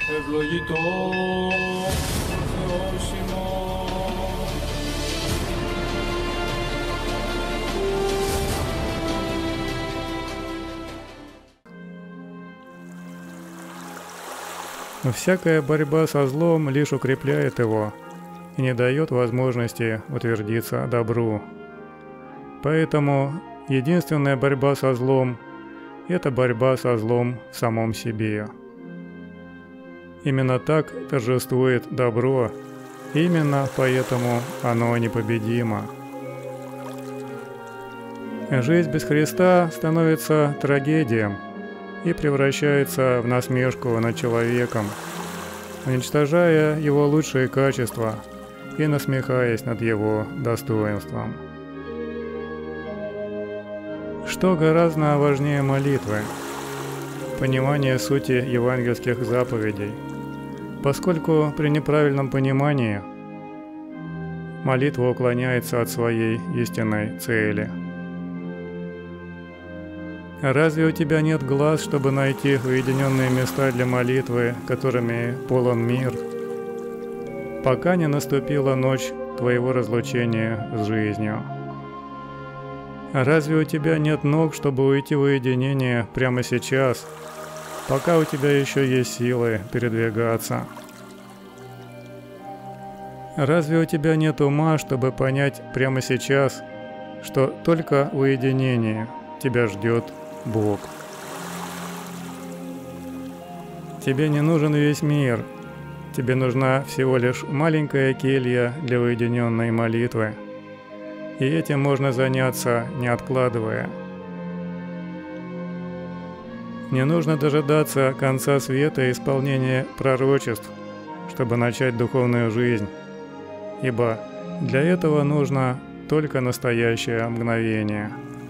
ευλογητός Θεός ημών. Но всякая борьба со злом лишь укрепляет его и не дает возможности утвердиться добру. Поэтому единственная борьба со злом – это борьба со злом в самом себе. Именно так торжествует добро, именно поэтому оно непобедимо. Жизнь без Христа становится трагедией и превращается в насмешку над человеком, уничтожая его лучшие качества и насмехаясь над его достоинством. Что гораздо важнее молитвы? Понимание сути евангельских заповедей, поскольку при неправильном понимании молитва уклоняется от своей истинной цели. Разве у тебя нет глаз, чтобы найти уединенные места для молитвы, которыми полон мир, пока не наступила ночь твоего разлучения с жизнью? Разве у тебя нет ног, чтобы уйти в уединение прямо сейчас, пока у тебя еще есть силы передвигаться? Разве у тебя нет ума, чтобы понять прямо сейчас, что только в уединении тебя ждет Бог? Тебе не нужен весь мир, тебе нужна всего лишь маленькая келья для уединенной молитвы. И этим можно заняться, не откладывая. Не нужно дожидаться конца света и исполнения пророчеств, чтобы начать духовную жизнь, ибо для этого нужно только настоящее мгновение.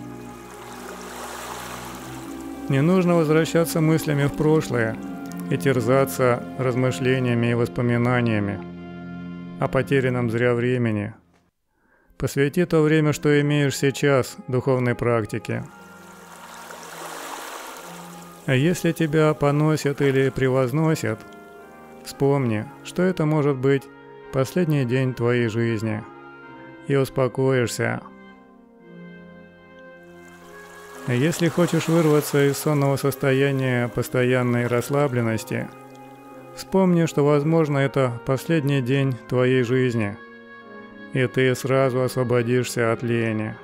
Не нужно возвращаться мыслями в прошлое и терзаться размышлениями и воспоминаниями о потерянном зря времени. Посвяти то время, что имеешь сейчас, духовной практике. А если тебя поносят или превозносят, вспомни, что это может быть последний день твоей жизни, и успокоишься. Если хочешь вырваться из сонного состояния постоянной расслабленности, вспомни, что, возможно, это последний день твоей жизни, и ты сразу освободишься от лени.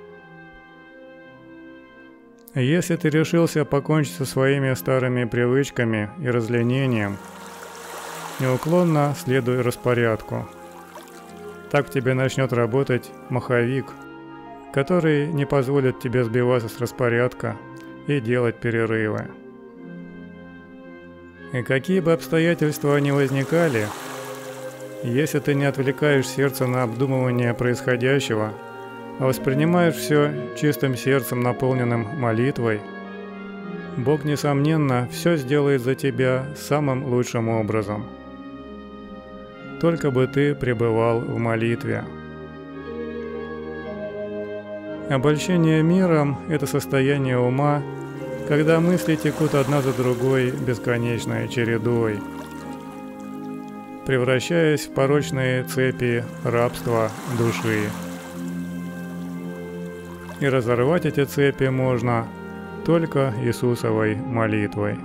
Если ты решился покончить со своими старыми привычками и разленением, неуклонно следуй распорядку. Так в тебе начнет работать маховик, который не позволит тебе сбиваться с распорядка и делать перерывы. И какие бы обстоятельства ни возникали, если ты не отвлекаешь сердце на обдумывание происходящего, а воспринимаешь все чистым сердцем, наполненным молитвой, Бог, несомненно, все сделает за тебя самым лучшим образом. Только бы ты пребывал в молитве. Обольщение миром – это состояние ума, когда мысли текут одна за другой бесконечной чередой, превращаясь в порочные цепи рабства души. И разорвать эти цепи можно только Иисусовой молитвой.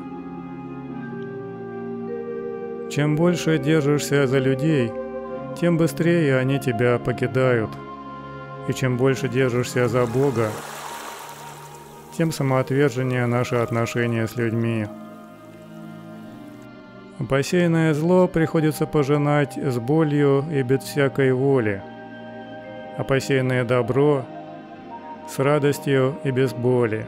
Чем больше держишься за людей, тем быстрее они тебя покидают. И чем больше держишься за Бога, тем самоотверженнее наши отношения с людьми. Посеянное зло приходится пожинать с болью и без всякой воли, а посеянное добро – с радостью и без боли.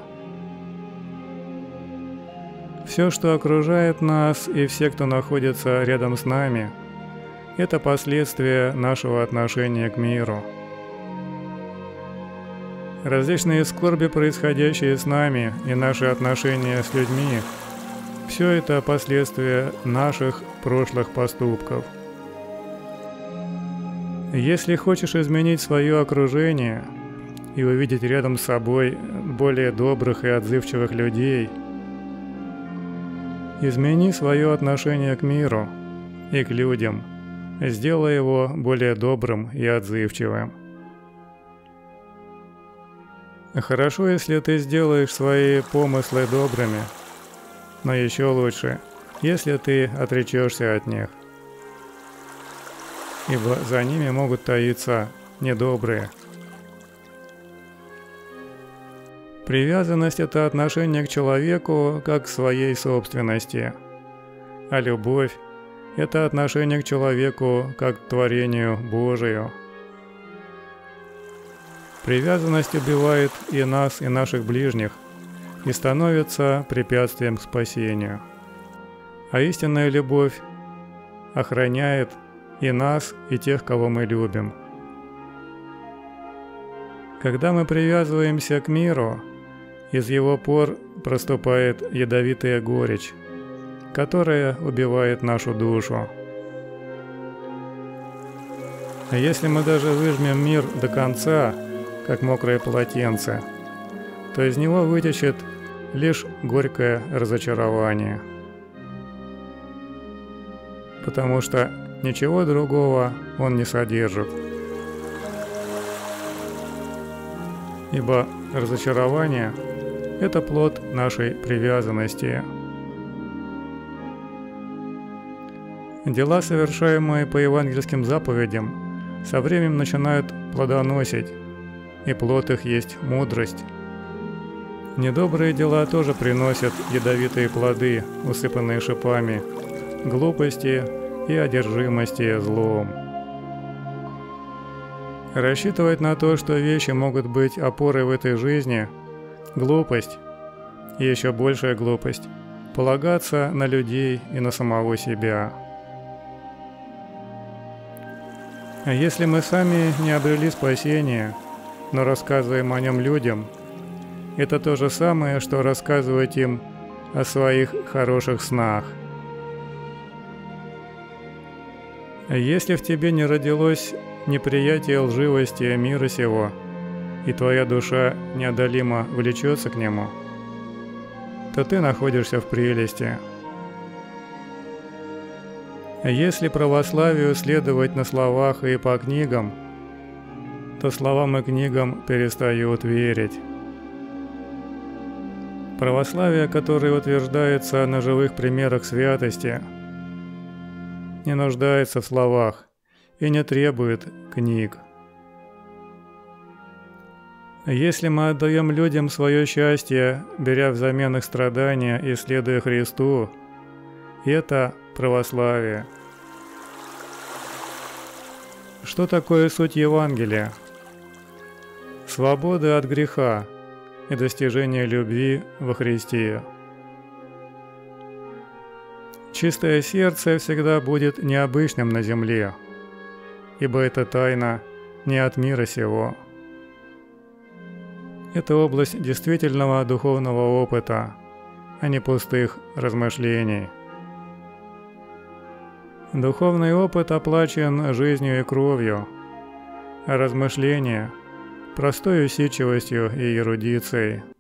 Все, что окружает нас, и все, кто находится рядом с нами, это последствия нашего отношения к миру. Различные скорби, происходящие с нами, и наши отношения с людьми – все это последствия наших прошлых поступков. Если хочешь изменить свое окружение и увидеть рядом с собой более добрых и отзывчивых людей, Измени свое отношение к миру и к людям, сделай его более добрым и отзывчивым. Хорошо, если ты сделаешь свои помыслы добрыми, но еще лучше, если ты отречешься от них, ибо за ними могут таиться недобрые. Привязанность – это отношение к человеку как к своей собственности, а любовь – это отношение к человеку как к творению Божию. Привязанность убивает и нас, и наших ближних, и становится препятствием к спасению. А истинная любовь охраняет и нас, и тех, кого мы любим. Когда мы привязываемся к миру, из его пор проступает ядовитая горечь, которая убивает нашу душу. А если мы даже выжмем мир до конца, как мокрое полотенце, то из него вытечет лишь горькое разочарование. Потому что ничего другого он не содержит. Ибо разочарование – это плод нашей привязанности. Дела, совершаемые по евангельским заповедям, со временем начинают плодоносить, и плод их есть мудрость. Недобрые дела тоже приносят ядовитые плоды, усыпанные шипами, глупости и одержимости злом. Рассчитывать на то, что вещи могут быть опорой в этой жизни – глупость, и еще большая глупость – полагаться на людей и на самого себя. А если мы сами не обрели спасения, но рассказываем о нем людям, это то же самое, что рассказывать им о своих хороших снах. Если в тебе не родилось неприятие лживости мира сего, и твоя душа неодолимо влечется к нему, то ты находишься в прелести. Если православию следовать на словах и по книгам, то словам и книгам перестают верить. Православие, которое утверждается на живых примерах святости, не нуждается в словах и не требует книг. Если мы отдаем людям свое счастье, беря взамен их страдания и следуя Христу, это православие. Что такое суть Евангелия? Свобода от греха и достижение любви во Христе. Чистое сердце всегда будет необычным на земле, ибо это тайна не от мира сего. Это область действительного духовного опыта, а не пустых размышлений. Духовный опыт оплачен жизнью и кровью, а размышления – простой усидчивостью и эрудицией.